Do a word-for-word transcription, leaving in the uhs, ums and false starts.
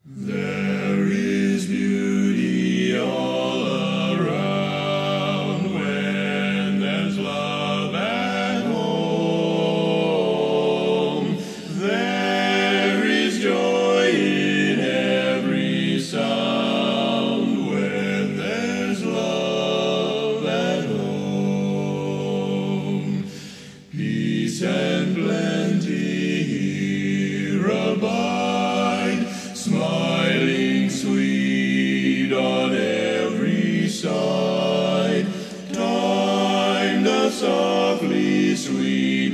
There is beauty all around when there's love at home. There is joy in every sound when there's love at home. Peace and plenty here abide, smiling sweet on every side. Time does softly sweep